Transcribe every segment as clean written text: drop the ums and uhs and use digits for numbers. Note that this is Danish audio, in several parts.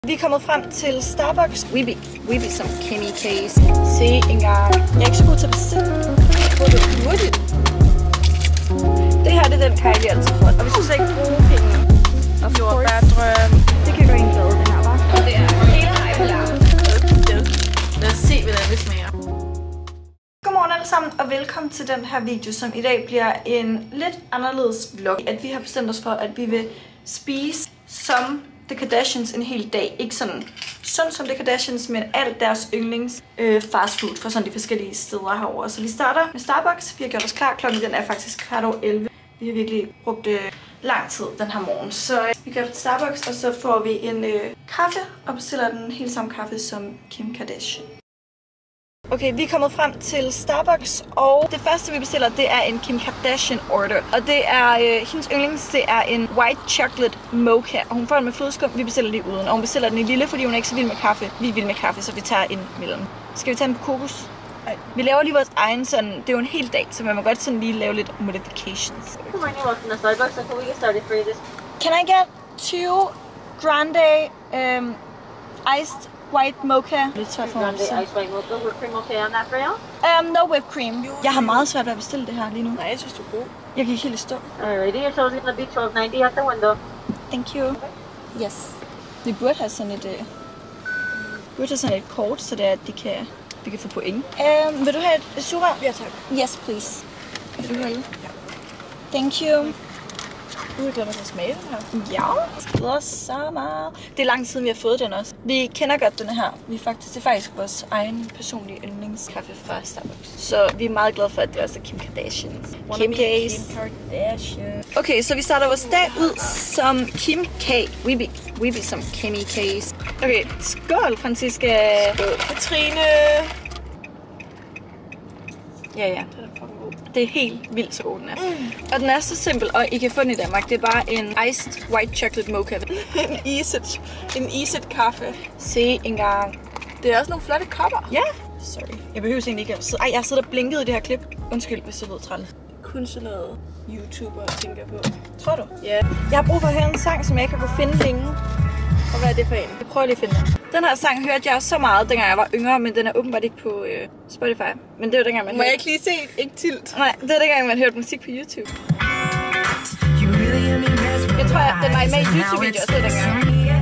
Vi er kommet frem til Starbucks. We be some Kimmy case. Se engang. Jeg er ikke så god til at bestille. Hurtigt. Det her det er den Kylie altid får. Og vi synes ikke bruge penge. Og jordbærdrøm. Det kan gå ind glade, den her, hva'? Og det er hele hype. Lad os se, hvordan det smager. Godmorgen alle sammen, og velkommen til den her video, som i dag bliver en lidt anderledes vlog. At vi har bestemt os for, at vi vil spise som The Kardashians en hel dag. Ikke sådan som The Kardashians, men alt deres yndlings fast food fra sådan de forskellige steder herovre. Så vi starter med Starbucks. Vi har gjort os klar. Klokken den er faktisk 11:15. Vi har virkelig brugt lang tid den her morgen. Så vi går til Starbucks, og så får vi en kaffe og bestiller den helt samme kaffe som Kim Kardashian. Okay, vi er kommet frem til Starbucks, og det første vi bestiller, det er en Kim Kardashian order. Og det er hendes yndlings, det er en white chocolate mocha. Og hun får den med flødeskum, vi bestiller det uden. Og hun bestiller den i lille, fordi hun er ikke så vild med kaffe. Vi er vilde med kaffe, så vi tager en mellem. Skal vi tage en på kokos? Nej. Vi laver lige vores egen sådan, det er jo en hel dag, så man må godt sådan lige lave lidt modifications. Good morning, welcome to Starbucks. So can we get started for you this? Can I get 2 grande iced white mocha? Lidt svært for mig. Grande ice white mocha, whipped cream okay on that for you? No whipped cream. Jeg har meget svært ved at bestille det her lige nu. Nej, jeg synes, du er god. Jeg kan ikke helt stå. Alrighty, your total is gonna be $12.90 at the window. Thank you. Yes. Vi burde have sådan et kort, så det er, at vi kan få point. Vil du have et sugerør? Ja, tak. Yes, please. Vil du holde? Ja. Thank you. Du er glad med at smage den her. Ja, det glæder os så meget. Det er lang tid, vi har fået den også. Vi kender godt den her. Det er faktisk vores egen personlige yndlingskaffe fra Starbucks. Så vi er meget glade for, at det også er Kim Kardashians. Kim Kardashian. Okay, så vi starter vores dag ud som Kim K. We be some Kimmy case. Okay, skål, Franziska. Katrine. Ja, den er fucking god. Det er helt vildt så god, den er. Og den er så simpel, og I kan få den i Danmark. Det er bare en iced white chocolate mocha. en eased kaffe. Se engang. Det er også nogle flotte kopper. Ja. Sorry. Jeg behøver egentlig ikke at sidde. Ej, jeg har siddet og blinket i det her klip. Undskyld, hvis jeg lød træt. Kun sådan noget YouTuber tænker på. Tror du? Ja. Jeg har brug for at høre en sang, som jeg ikke har kunnet finde længe. Og hvad er det for en? Jeg prøver lige at finde den. Den her sang hørte jeg så meget, dengang jeg var yngre, men den er åbenbart ikke på Spotify. Men det var dengang, man Må jeg ikke lige se? Ikke tilt. Nej, det er dengang, man hørte musik på YouTube. Jeg tror, den var med i YouTube-video også dengang.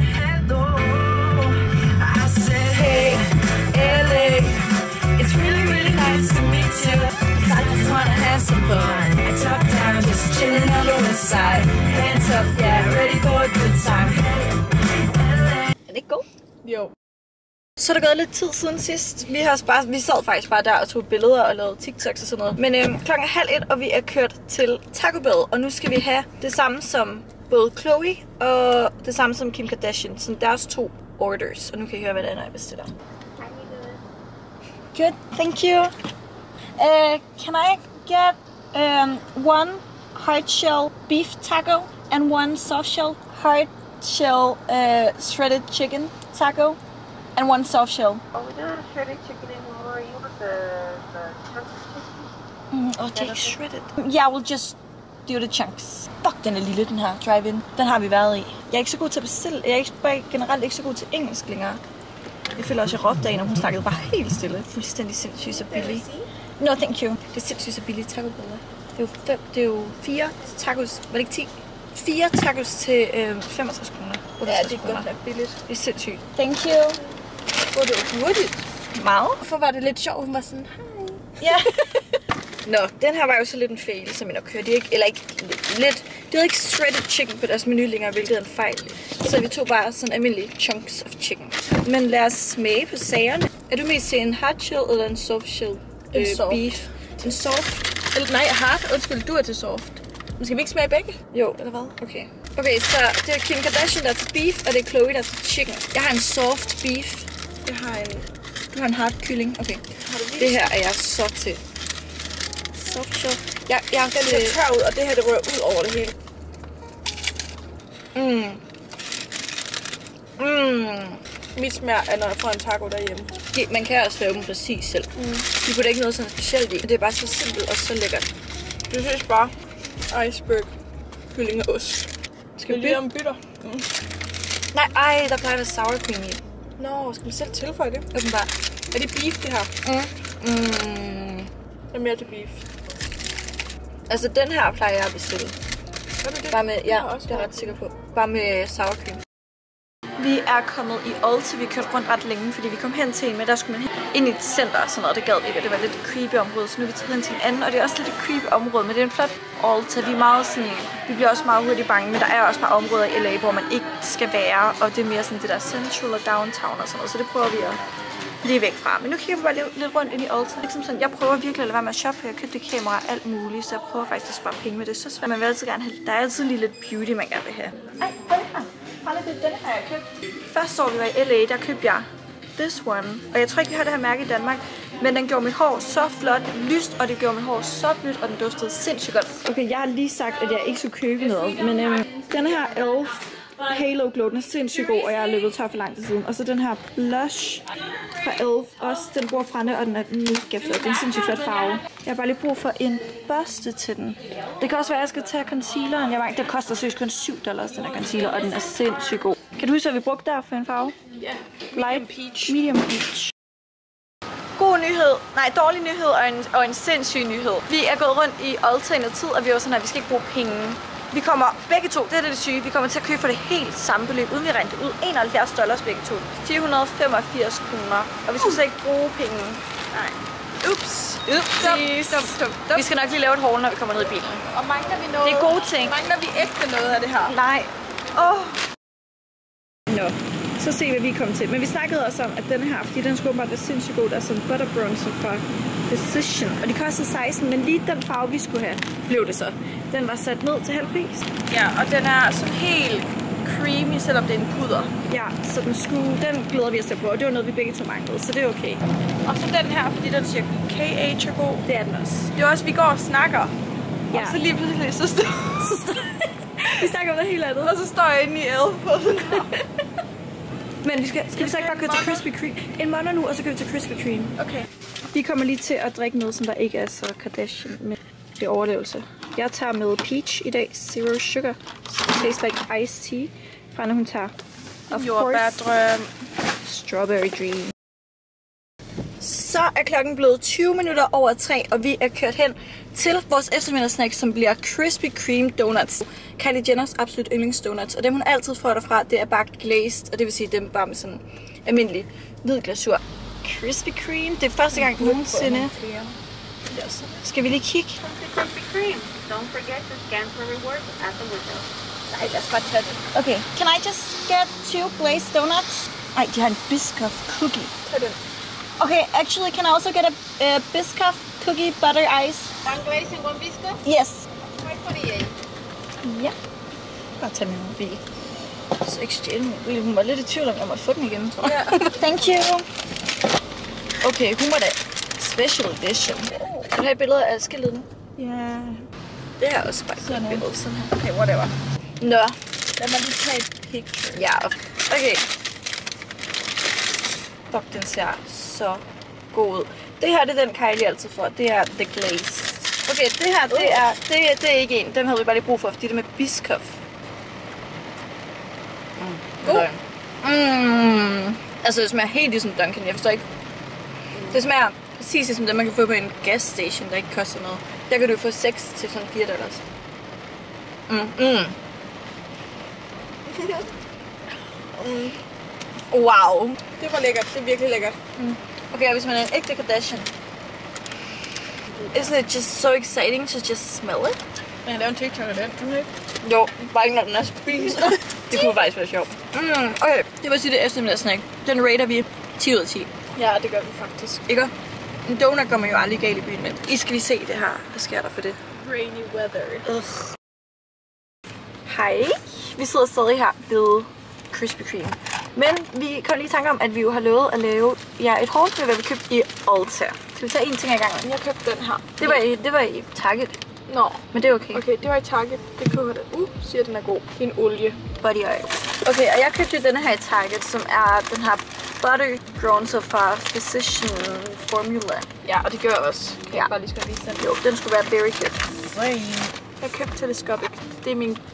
Hey, LA, it's really, really nice to meet you. I just wanna have some fun. I top down, just chilling on the west side. Hands up, yeah, ready for a good time. Er det ikke god? Jo. Så er der gået lidt tid siden sidst. Vi sad faktisk bare der og tog billeder og lavede TikToks og sådan noget. Men klokken er 12:30, og vi er kørt til Taco Bell. Og nu skal vi have det samme som både Chloe og det samme som Kim Kardashian. Så deres 2 orders. Og nu kan I høre, hvad det er, når jeg bestiller. Good, thank you. Can I get 1 hard shell beef taco and 1 soft shell hard shell shredded chicken taco and 1 soft shell? Oh, we do have shredded chicken in for you with the chunks of chicken. Take shredded. Yeah, we'll just do the chunks. Fuck, den er lille, den her drive-in. Den har vi været i. Jeg er ikke så god til at bestille. Jeg er generelt ikke så god til engelsk længere. Jeg føler også, at jeg råbte af en, og hun snakkede bare helt stille. Fuldstændig sindssygt så billig. No, thank you. Det er sindssygt så billigt Taco Bell. Det er jo 4 tacos. Var det ikke 10? 4 tacos til 65 kroner. Ja, det er godt nok billigt. Det er sindssygt. Thank you. Hvor det var hurtigt. Meget. Hvorfor var det lidt sjovt? Hun var sådan, hej. Ja. Nå, den her var jo så lidt en fail, som jeg kører. Det havde ikke shredded chicken på deres menu længere, hvilket er en fejl. Så vi tog bare sådan almindelige chunks of chicken. Men lad os smage på sagerne. Er du mest til en hard shell eller en soft shell beef? En soft? Eller nej, hard. Undskyld, du er til soft. Men skal vi ikke smage begge? Jo. Eller hvad? Okay. Okay, så det er Kim Kardashian, der er til beef, og det er Chloe, der er til chicken. Jeg har en soft beef. Du har en hard kylling. Okay. Det her er jeg så til. Soft shell. Jeg den ser tør ud, og det her det rører ud over det hele. Mit smag er, når jeg får en taco derhjemme. Man kan også lave dem præcis selv. De putter ikke noget sådan specielt i. Det er bare så simpelt og så lækkert. Du synes bare iceberg, kylling og ost. Skal vi bytte om bytter? Nej, ej, der plejer at være sour cream i. Nå, skal man selv tilføje det? Åbenbart. Er det beef, det her? Det er mere til beef. Altså, den her plejer jeg at bestille. Er det det? Bare med, ja, det er jeg ret sikker på. Bare med sour cream. Vi er kommet i Ulta. Vi kørte rundt ret længe, fordi vi kom hen til en, men der skulle man ind i et center og sådan noget. Det gad vi ikke, og det var lidt creepy område, så nu er vi taget hen til en anden, og det er også lidt et creepy område, men det er en flot Ulta. Vi er meget sådan, vi bliver også meget hurtigt bange, men der er også bare områder i LA, hvor man ikke skal være, og det er mere sådan det der central og downtown og sådan noget, så det prøver vi at lige væk fra. Men nu kigger vi bare lidt rundt ind i Ulta. Ligesom sådan, jeg prøver virkelig at lade være med at shoppe, for jeg købte kamera og alt muligt, så jeg prøver faktisk at spare penge med det. Så svært. Man vil altid gerne have, der er altid lige lidt beauty, man gerne vil have. Ej, den her. Den har jeg købt. Første år vi var i LA, der købte jeg this one. Og jeg tror ikke, vi har det her mærke i Danmark. Men den gjorde mit hår så flot, lyst, og det gjorde mit hår så blødt, og den duftede sindssygt godt. Okay, jeg har lige sagt, at jeg ikke skulle købe noget. Men den her Elf Halo Glow, den er sindssygt god, og jeg er løbet tør for lang tid siden. Og så den her blush fra Elf, også den bruger Frænde, og den er mega flot. Det er en sindssygt flot farve. Jeg har bare lige brug for en børste til den. Det kan også være, at jeg skal tage concealeren. Den koster seriøst kun $7, den her concealer, og den er sindssygt god. Kan du huske, at vi brugte der for en farve? Ja, Light peach. Medium peach. God nyhed, nej dårlig nyhed og en sindssyg nyhed. Vi er gået rundt i Ulta i noget tid, og vi var sådan, at vi skal ikke bruge penge. Vi kommer begge to, det er det syge, vi kommer til at købe for det helt samme beløb, uden vi rente ud. $71 begge to. 485 kroner. Og vi skulle så ikke bruge penge. Nej. Ups. Dum. Vi skal nok lige lave et haul, når vi kommer ned i bilen. Og mangler vi noget? Det er gode ting. Mangler vi ægte noget af det her? Nej. Nå, så se hvad vi kom til. Men vi snakkede også om, at den her, fordi den skulle bare være sindssygt god, der er sådan butter bronzer fra Physician. Og de kostede 16, men lige den farve, vi skulle have, blev det så. Den var sat ned til halv pris. Ja, og den er sådan helt creamy, selvom det er en puder. Ja, så den glæder vi os til at prøve. Det var noget, vi begge to manglede, så det er okay. Og så den her, fordi den siger KH er god. Det er den også. Det er også, vi går og snakker. Ja. Og så lige pludselig, så vi snakker om noget helt andet. Og så står jeg inde i Elf på den. Men skal vi så ikke bare gå til Krispy Kreme? En måned nu, og så går vi til Krispy Kreme. Okay. Vi kommer lige til at drikke noget, som der ikke er så Kardashian, men det er overlevelse. Jeg tager med peach i dag, zero sugar. Tastes like iced tea. Fra hun tager jordbærdrøm. Strawberry dream. Så er klokken blevet 20 minutter over 3, og vi er kørt hen til vores eftermiddagssnack, som bliver Krispy Kreme donuts. Kylie Jenners absolut yndlingsdonuts, og dem hun altid får derfra, det er bagt glazed, og det vil sige dem bare med sådan almindelig hvid glasur. Krispy Kreme, det er første gang nogensinde. Skal vi lige kigge? Krispy Kreme. Don't forget to scan for rewards at the window. Nej, lad os bare tage det. Okay, can I just get 2 glazed donuts? Ej, de har en Biscoff cookie. Tag den. Okay, actually, can I also get a Biscoff cookie butter ice? One glaze and one biscuit? Yes. 548. Ja. Bare tage min mobil. Så ikke stjæle min mobil. Hun var lidt i tvivl om, jeg måtte få den igen, tror jeg. Yeah. Thank you. Okay, hun var da special edition. Kan du have et billede af skiltet? Ja. Yeah. Det er også bare et billede sådan her. Okay, whatever. Nå. Lad mig lige tage et picture. Ja, okay. Fuck, den ser så god ud. Det her, det er den Kylie altid får. Det er The Glaze. Okay, det her, det er ikke en. Den havde vi bare lige brug for, fordi det er med Biscoff. Altså, det smager helt ligesom Dunkin'. Jeg forstår ikke. Det smager præcis ligesom det, man kan få på en gasstation, der ikke koster noget. Der kan du få 6 til sådan $4. Wow. Det var lækkert. Det er virkelig lækkert. Okay, og hvis man er en ægte Kardashian, isn't it just so exciting to just smell it? Jeg har lavet en TikTok af den. Jo, bare ikke når den er spist. Det kunne faktisk være sjovt. Okay, det vil sige det eftermiddagssnack. Den rater vi 10 ud af 10. Ja, det gør vi faktisk. Ikke? En donut går man jo aldrig galt i byen med. I skal lige se det her. Hvad sker der for det? Rainy weather. Hej. Vi sidder stadig her ved Krispy Kreme. Men vi kom lige i tanke om, at vi jo har lovet at lave et haul med, hvad vi købte i Ulta. Så vi tager en ting ad gangen. Jeg købte den her. Det var i Target. Nå. Men det er okay. Okay, det var i Target. Det køber det. Siger den er god. Det er en olie. Body oil. Okay, og jeg købte denne her i Target, som er den her butter bronzer fra Physician Formula. Ja, og det gør jeg også. Kan jeg bare lige skal vise den? Jo, den skulle være very good. Jeg købte Telescopic. Det er min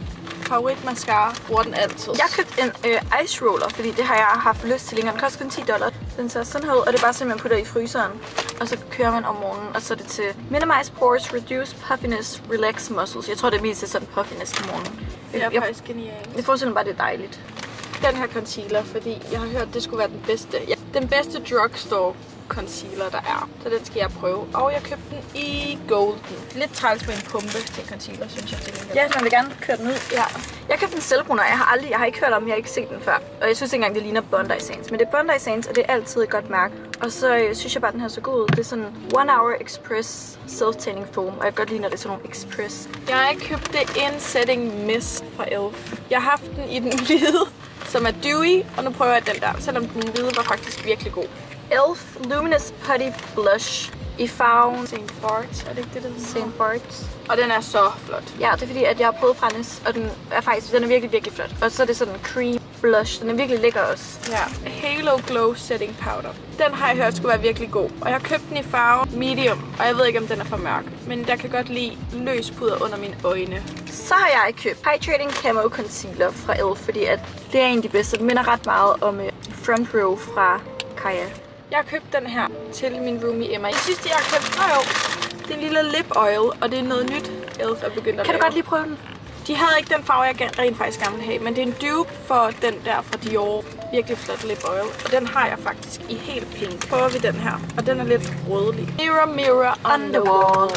favorit mascara. Bruger den altid. Jeg købte en ice roller, fordi det har jeg haft lyst til længere. Den koster kun $10. Den ser sådan her ud, og det er bare simpelthen putter i fryseren. Og så kører man om morgenen, og så er det til minimize pores, reduce puffiness, relax muscles. Jeg tror det er mest til sådan puffiness om morgenen. Det er faktisk genialt. Jeg får simpelthen bare, det er dejligt. Den her concealer, fordi jeg har hørt, det skulle være den bedste. Ja, den bedste drugstore concealer, der er. Så den skal jeg prøve. Og jeg købte den i golden. Lidt træls med en pumpe til concealer, synes jeg. Ja, man vil gerne køre den ud. Ja. Jeg købte en selvbruner. Jeg har ikke hørt om den, jeg har ikke set den før. Og jeg synes ikke engang, det ligner Bondi Sands. Men det er Bondi Sands, og det er altid et godt mærke. Og så synes jeg bare, den her så god ud. Det er sådan 1 hour express self-tanning foam. Og jeg kan godt lide, når det er sådan nogle express. Jeg købte en setting mist fra Elf. Jeg har haft den i den hvide, som er dewy. Og nu prøver jeg den der, selvom den hvide var faktisk virkelig god. Elf Luminous Putty Blush i farven St. Bart's, er det ikke det, der hedder? St. Bart's. Og den er så flot. Ja, det er fordi, at jeg har prøvet Frændes, og den er virkelig, virkelig flot. Og så er det sådan en cream blush. Den er virkelig lækker også. Ja, Halo Glow Setting Powder. Den har jeg hørt skulle være virkelig god. Og jeg har købt den i farve medium, og jeg ved ikke, om den er for mørk. Men jeg kan godt lide løs puder under mine øjne. Så har jeg købt Hydrating Camo Concealer fra Elf, fordi at det er en af de bedste. Den minder ret meget om Front Row fra Kaja. Jeg har købt den her til min roomie Emma. Jeg synes, jeg har købt det er en lille lip oil, og det er noget nyt, Elf er begyndt at lave. Kan du godt lige prøve den? De havde ikke den farve, jeg rent faktisk gerne vil have, men det er en dupe for den der fra Dior. Virkelig flot lip oil, og den har jeg faktisk i helt pink. Prøver vi den her, og den er lidt rødlig. Mirror, mirror on the wall.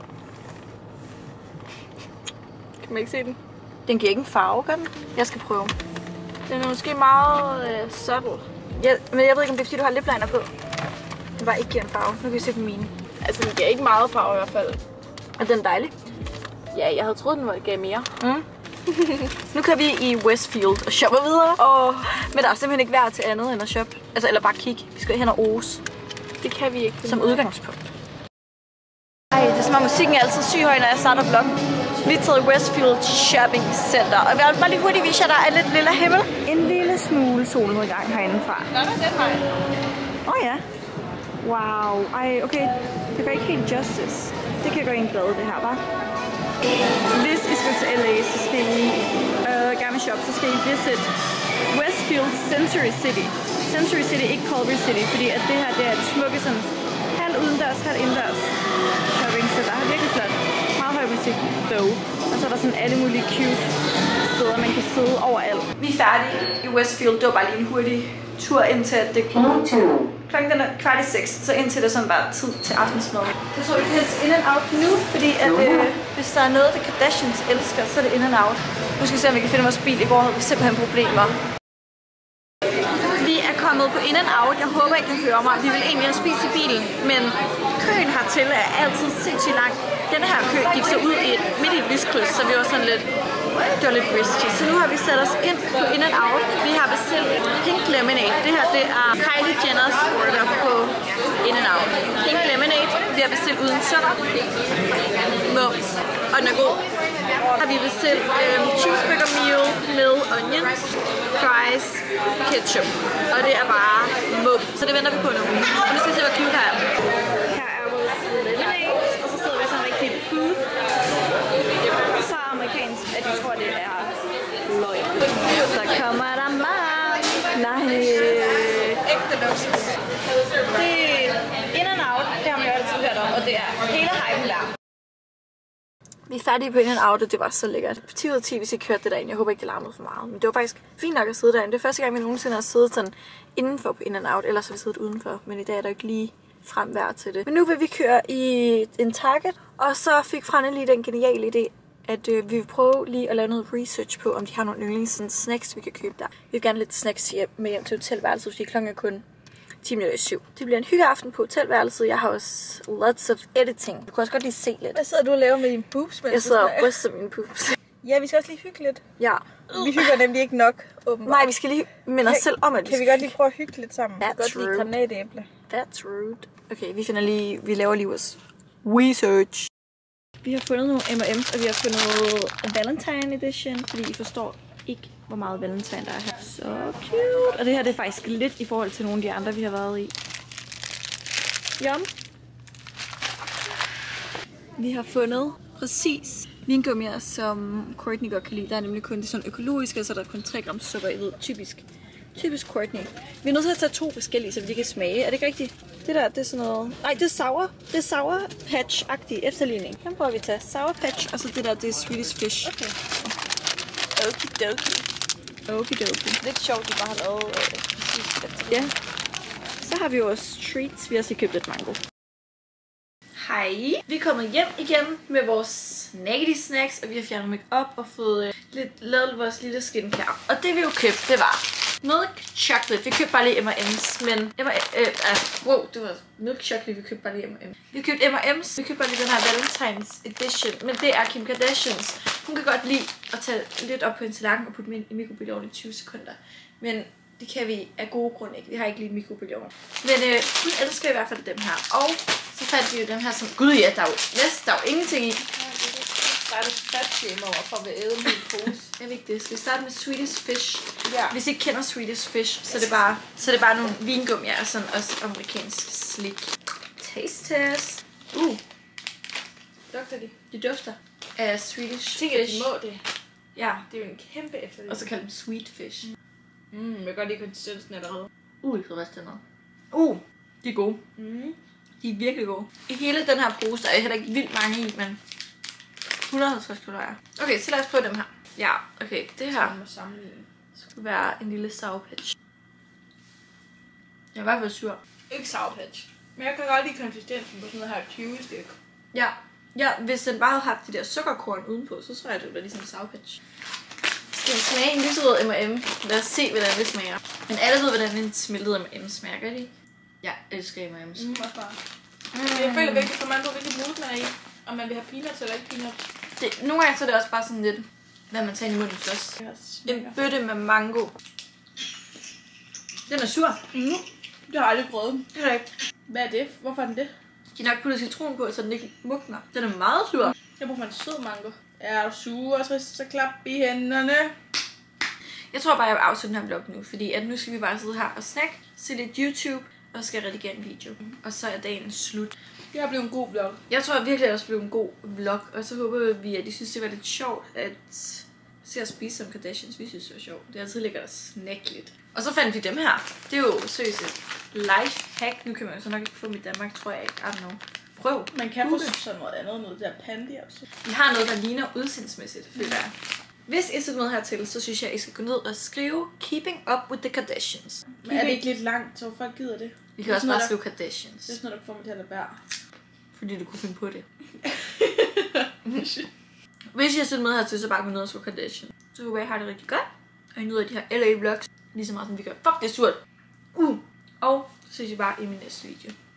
Kan man ikke se den? Den giver ikke en farve, gør den? Jeg skal prøve. Den er måske meget subtle. Ja, men jeg ved ikke, om det er, fordi du har lipliner på. Den bare ikke giver en farve. Nu kan vi se på mine. Altså, den giver ikke meget farve i hvert fald. Og den er dejlig. Ja, jeg havde troet, den gav mere. Nu kører vi i Westfield og shopper videre. Men der er simpelthen ikke værd til andet end at shoppe. Altså, eller bare kigge. Vi skal hen og ose. Det kan vi ikke. Som udgangspunkt. Ej, det er som om musikken er altid syg høj, når jeg starter vloggen. Vi er taget Westfield Shopping Center. Og jeg vil bare lige hurtigt vise jer, der er lidt lille himmel. En lille smule solnedgang herindefra. Nå, den vej. Ja. Wow. Ej, okay. Det gør ikke helt justice. Det kan gå i en bad, det her, hva'? Hvis I skal til LA, så skal I gerne shoppe, så skal I visit Westfield Century City. Century City, ikke Culver City, fordi at det her det er et smukke sådan halv udendørs, halv indendørs shopping center. Det er virkelig flot. Meget høj musik, dog. Og så er der sådan alle mulige cute steder, man kan sidde overalt. Vi er færdige i Westfield. Det var bare lige en hurtig tur indtil at det klokken den er 5:15, så indtil det sådan bare tid til aftensmad. Jeg tror, vi kan helst In-N-Out nu, fordi at hvis der er noget, der Kardashians elsker, så er det In-N-Out. Nu skal vi se, om vi kan finde vores bil. I går havde vi simpelthen problemer. Vi er kommet på In-N-Out. Jeg håber, I kan høre mig. Vi vil egentlig have spist i bilen, men køen hertil er altid sindssygt lang. Denne her kø gik så ud midt i et lyskryds, så vi var sådan lidt, det var lidt risky. Så nu har vi sat os ind på In-N-Out. Vi har bestilt Pink Lemonade. Det her, det er Kylie Jenners order på In-N-Out. Pink Lemonade, vi har bestilt uden sukker. Mums. Og den er god. Har vi bestilt cheeseburger meal med onions, fries, ketchup. Og det er bare mums. Så det venter vi på nu. Og nu skal vi se, hvad cute her er. Her er vores lemonade, og så sidder vi sådan en rigtig booth. Så amerikansk, at de tror, det er løg. Så kommer der mad. Nej. Ægte luksus. Det er In-N-Out, det har man jo altid hørt om, og det er hele hypen der. Vi er færdige på In-N-Out, og det var så lækkert. 10 ud af 10, hvis I kørte det derinde. Jeg håber ikke, det larmede for meget. Men det var faktisk fint nok at sidde derinde. Det er første gang, vi nogensinde har siddet sådan indenfor på In-N-Out. Ellers har vi siddet udenfor. Men i dag er der ikke lige fremvær til det. Men nu vil vi køre i en Target. Og så fik Franne lige den geniale idé, at vi vil prøve lige at lave noget research på, om de har nogle yndlings snacks, vi kan købe der. Vi vil gerne lidt snacks med hjem til hotelværelset, fordi klokken er kun 7:10. Det bliver en hyggeaften på hotelværelset. Jeg har også lots of editing. Du kan også godt lige se lidt. Hvad sidder du og laver med dine boobs? Jeg sidder og ryster mine boobs. Ja, vi skal også lige hygge lidt. Ja. Vi hygger nemlig ikke nok, åbenbart. Nej, vi skal lige minde os selv om, at kan vi godt lige prøve at hygge lidt sammen? That's jeg kan godt lide granatæble. That's rude. Okay, vi laver lige vores research. Vi har fundet nogle M&M's, og vi har fundet en Valentine Edition, fordi I forstår ikke, hvor meget Valentine der er her. Så cute. Og det her det er faktisk lidt i forhold til nogle af de andre, vi har været i. Yum. Vi har fundet præcis vingummier, som Courtney godt kan lide. Der er nemlig kun det sådan økologiske, og så er der kun 3 gram sukker i. Ved, typisk Courtney. Vi er nødt til at tage 2 forskellige, så vi kan smage. Er det ikke rigtigt? Det der, det er sådan noget... Nej, det er sour. Det er Sour Patch-agtig efterligning. Den prøver vi at tage. Sour Patch, og så det der, det er Swedish Fish. Okay. Okidoki. Okidoki. Lidt sjovt, de bare har lavet præcis efter. Ja. Så har vi jo også treats. Vi har også lige købt et mango. Hej. Vi er kommet hjem igen med vores snackety snacks, og vi har fjernet make-up og fået lavet vores lille skincare. Og det vi jo købte, det var milk chocolate. Vi købte bare lige M&M's, men wow, det var milk chocolate, vi købte bare lige M&M's. Vi købte M&M's, vi købte bare lige den her Valentine's edition, men det er Kim Kardashians. Hun kan godt lide at tage lidt op på en tallerken og putte dem ind i mikrobølgeovnen i 20 sekunder. Men det kan vi af gode grunde ikke. Vi har ikke lige mikrobølgeovn. Men hun elsker i hvert fald dem her. Og så fandt vi jo dem her som... Gud ja, der er jo ingenting i. Der er det fat over for at æde en hel pose. Jeg ved ikke det. Skal vi starte med Swedish Fish? Ja. Hvis I ikke kender Swedish Fish, så er det bare nogle vingummier og sådan også amerikansk slik. Taste test. Dufter de? De dufter af Swedish Tænk, at de Fish. må det. Ja. Det er jo en kæmpe efterligning. Og så kalder dem Sweet Fish. Jeg kan godt lide konsistensen allerede. Jeg får resten af. De er gode. De er virkelig gode. I hele den her pose, der er heller ikke vildt mange i, men 150 kalorier. Okay, så lad os prøve dem her. Ja, okay, det her skulle være en lille Sour Patch. Jeg er i hvert fald sur. Ikke Sour Patch. Men jeg kan godt lide konsistensen på sådan noget her chewy stik. Ja, hvis den bare havde haft de der sukkerkorn udenpå, så tror jeg, det var ligesom Sour Patch. Skal vi smage en lyserød M&M? Lad os se, hvordan det smager. Men alle ved, hvordan en smeltet M&M smager, gør de? Jeg elsker M&M's. Jeg føler virkelig, for man på, hvilket mood man er i. Om man vil have peanuts eller ikke peanuts. Nogle gange så er det også bare sådan lidt, hvad man tager i munden først. En bøtte med mango. Den er sur. Det har jeg aldrig prøvet. Det er ikke. Hvad er det? Hvorfor er den det? De har nok puttet citron på, så den ikke mugner. Den er meget sur. Jeg bruger en sød mango. Er du sur og trist, så klap i hænderne. Jeg tror bare, jeg vil afslutte den her vlog nu, fordi at nu skal vi bare sidde her og snakke, se lidt YouTube, og skal redigere en video. Og så er dagen slut. Det har blevet en god vlog. Jeg tror virkelig, at det også blev en god vlog, og så håber vi, at I synes, det var lidt sjovt at se os spise som Kardashians. Vi synes, det var sjovt. Det er altid lækkert at snakke lidt. Og så fandt vi dem her. Det er jo seriøst et life hack. Nu kan man jo så nok ikke få dem i Danmark, tror jeg ikke. I don't know. Prøv. Man kan få sådan noget andet, noget der pandy også. Vi har noget, der ligner udseendsmæssigt, føler jeg. Hvis I sidder med hertil, så synes jeg, I skal gå ned og skrive Keeping Up with the Kardashians. Men er det ikke lidt langt, så folk gider det? Vi kan også bare skrive Kardashians. Det er sådan noget, der får mig til at lade være. Fordi du kunne finde på det. Hvis I har siddet med hertil, så bare gå ned og skrive Kardashians. Så håber jeg, I har det rigtig godt. Og I nyder de her LA vlogs lige så meget, som vi gør. Fuck, det er surt. Og så ses I bare i min næste video.